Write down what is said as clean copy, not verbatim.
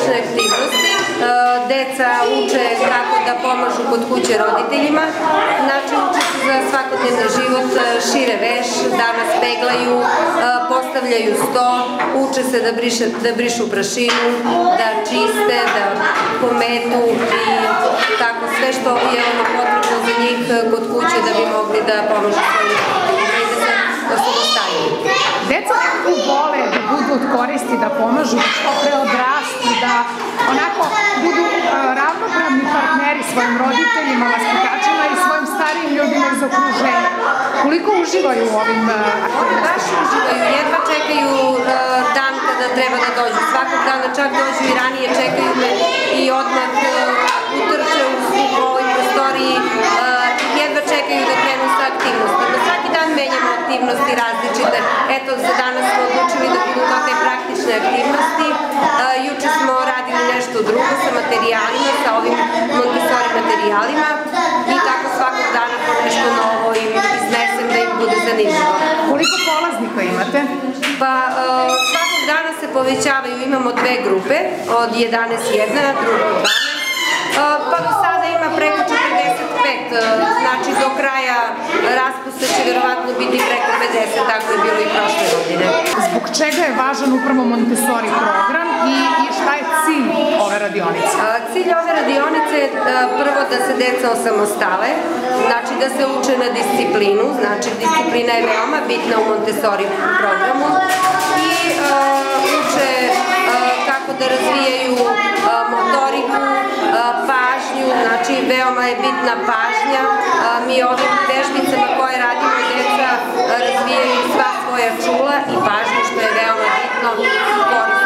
praktične aktivnosti. Deca uče kako da pomažu kod kuće roditeljima, znači uče se za svakodnevni život, šire veš, da nas peglaju, postavljaju sto, uče se da brišu prašinu, da čiste, da pometu i tako sve što je potrebno za njih kod kuće da bi mogli da pomažu svojim roditeljima i da se osamostaljuju. Deca nekako vole da budu od koristi, da pomažu, što pre odrastu, da onako budu ravnopravni partneri svojim roditeljima, vaspitačima i svojim starijim ljudima iz okruženja. Koliko uživaju u ovim aktivnostima? Baš uživaju, jedva čekaju dan kada treba da dođu. Svakog dana čak dođu i ranije, čekaju me i odmah utrče u ovoj prostoriji, jedva čekaju da krenu sa aktivnostima. Svaki dan menjamo aktivnosti različite. Eto, za danas smo odlučili da budu to te praktične aktivnosti. Juče smo radili nešto drugo sa materijalima, sa ovim Montessori materijalima i tako svakog dana po nešto novo im iznesem da im bude zanimljivo. Koliko polaznika imate? Pa svakog dana se povećavaju, imamo dve grupe, od 11 jedna, druga od 12. Pa do sada ima preko 45, znači do kraja raspusta će verovatno biti preko 50, tako je bilo i prošle godine. Zbog čega je važan upravo Montessori program i šta je cilj ove radionice? Cilj ove radionice je prvo da se deca osamostale, znači da se uče na disciplinu, znači disciplina je veoma bitna u Montessori programu i uče kako da razvijaju motoriku, pažnju, znači veoma je bitna pažnja. Mi ovim vežbicama koje radimo deca razvijaju sva svoja čula i pažnju, što je veoma bitno i korisno.